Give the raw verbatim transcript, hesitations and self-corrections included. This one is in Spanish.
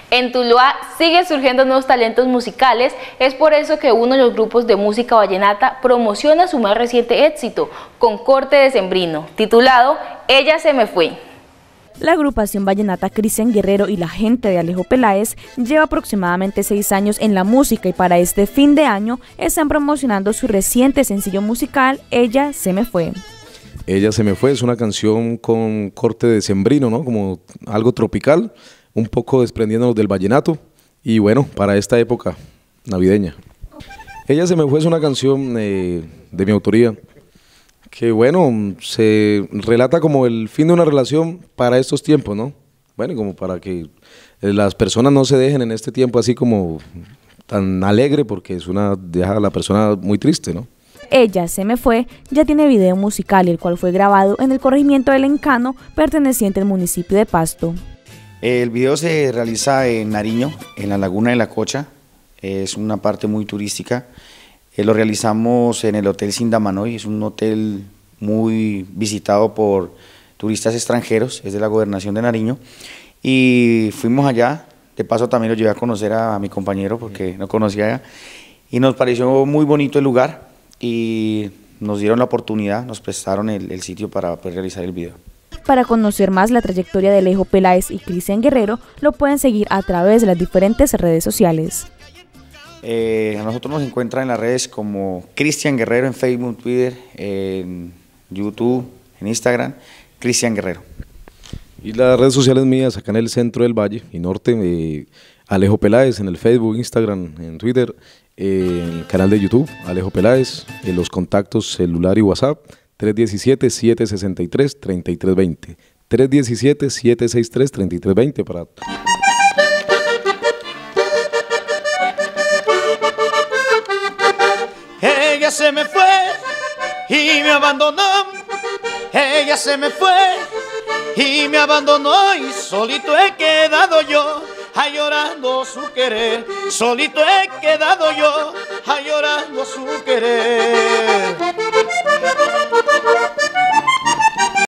En Tuluá siguen surgiendo nuevos talentos musicales, es por eso que uno de los grupos de música vallenata promociona su más reciente éxito, con corte decembrino, titulado Ella se me fue. La agrupación vallenata Cristian Guerrero y la gente de Alejo Peláez lleva aproximadamente seis años en la música y para este fin de año están promocionando su reciente sencillo musical Ella se me fue. Ella se me fue es una canción con corte decembrino, ¿no? Como algo tropical, un poco desprendiéndonos del vallenato y bueno, para esta época navideña. Ella se me fue es una canción eh, de mi autoría que bueno, se relata como el fin de una relación para estos tiempos, ¿no? Bueno, como para que las personas no se dejen en este tiempo así como tan alegre porque es una, deja a la persona muy triste, ¿no? Ella se me fue ya tiene video musical, el cual fue grabado en el corregimiento del Encano, perteneciente al municipio de Pasto. El video se realiza en Nariño, en la Laguna de la Cocha, es una parte muy turística. Eh, lo realizamos en el Hotel Sindamanoy, es un hotel muy visitado por turistas extranjeros, es de la Gobernación de Nariño, y fuimos allá, de paso también lo llevé a conocer a, a mi compañero porque no conocía allá, y nos pareció muy bonito el lugar, y nos dieron la oportunidad, nos prestaron el, el sitio para poder realizar el video. Para conocer más la trayectoria de Alejo Peláez y Cristian Guerrero, lo pueden seguir a través de las diferentes redes sociales. Eh, a nosotros nos encuentran en las redes como Cristian Guerrero en Facebook, Twitter, en YouTube, en Instagram, Cristian Guerrero. Y las redes sociales mías acá en el centro del Valle y norte, eh, Alejo Peláez en el Facebook, Instagram, en Twitter, eh, en el canal de YouTube, Alejo Peláez, en los contactos celular y WhatsApp, tres uno siete, siete seis tres, tres tres dos cero, tres uno siete, siete seis tres, tres tres dos cero para... Ella se me fue y me abandonó, ella se me fue y me abandonó y solito he quedado yo, ay, llorando su querer, solito he quedado yo,